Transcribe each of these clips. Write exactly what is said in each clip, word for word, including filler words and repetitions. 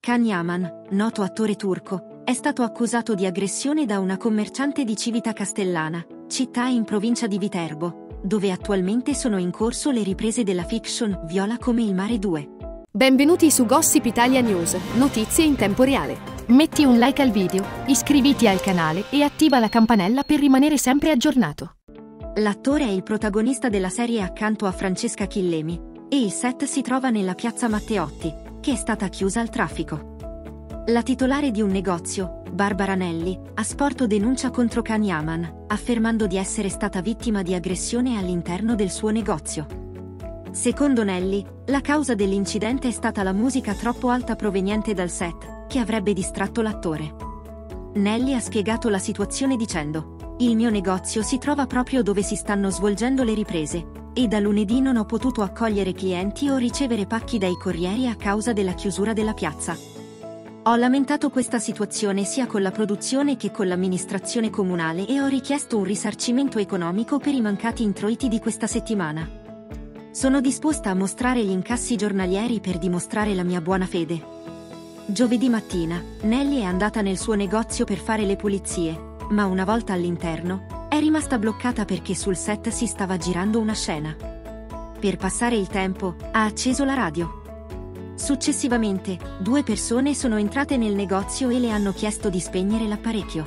Can Yaman, noto attore turco, è stato accusato di aggressione da una commerciante di Civita Castellana, città in provincia di Viterbo, dove attualmente sono in corso le riprese della fiction Viola come il mare due. Benvenuti su Gossip Italia News, notizie in tempo reale. Metti un like al video, iscriviti al canale e attiva la campanella per rimanere sempre aggiornato. L'attore è il protagonista della serie accanto a Francesca Chillemi, e il set si trova nella piazza Matteotti, che è stata chiusa al traffico. La titolare di un negozio, Barbara Nelli, ha sporto denuncia contro Can Yaman, affermando di essere stata vittima di aggressione all'interno del suo negozio. Secondo Nelli, la causa dell'incidente è stata la musica troppo alta proveniente dal set, che avrebbe distratto l'attore. Nelli ha spiegato la situazione dicendo: "Il mio negozio si trova proprio dove si stanno svolgendo le riprese, e da lunedì non ho potuto accogliere clienti o ricevere pacchi dai corrieri a causa della chiusura della piazza. Ho lamentato questa situazione sia con la produzione che con l'amministrazione comunale e ho richiesto un risarcimento economico per i mancati introiti di questa settimana. Sono disposta a mostrare gli incassi giornalieri per dimostrare la mia buona fede." Giovedì mattina, Nelly è andata nel suo negozio per fare le pulizie, ma una volta all'interno, è rimasta bloccata perché sul set si stava girando una scena. Per passare il tempo, ha acceso la radio. Successivamente, due persone sono entrate nel negozio e le hanno chiesto di spegnere l'apparecchio.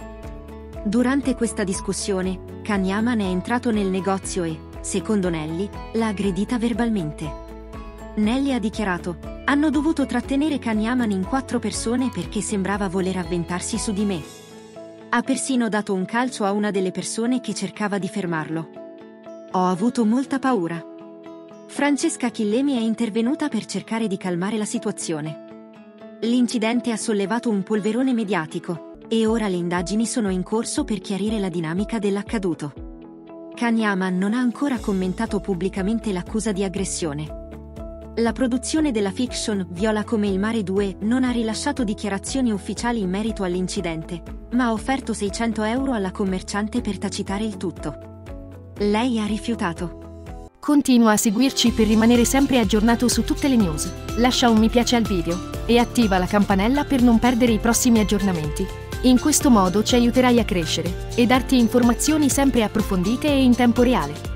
Durante questa discussione, Can Yaman è entrato nel negozio e, secondo Nelly, l'ha aggredita verbalmente. Nelly ha dichiarato: "Hanno dovuto trattenere Can Yaman in quattro persone perché sembrava voler avventarsi su di me. Ha persino dato un calcio a una delle persone che cercava di fermarlo. Ho avuto molta paura." Francesca Chillemi è intervenuta per cercare di calmare la situazione. L'incidente ha sollevato un polverone mediatico, e ora le indagini sono in corso per chiarire la dinamica dell'accaduto. Can Yaman non ha ancora commentato pubblicamente l'accusa di aggressione. La produzione della fiction Viola come il mare due non ha rilasciato dichiarazioni ufficiali in merito all'incidente, ma ha offerto seicento euro alla commerciante per tacitare il tutto. Lei ha rifiutato. Continua a seguirci per rimanere sempre aggiornato su tutte le news. Lascia un mi piace al video e attiva la campanella per non perdere i prossimi aggiornamenti. In questo modo ci aiuterai a crescere e darti informazioni sempre approfondite e in tempo reale.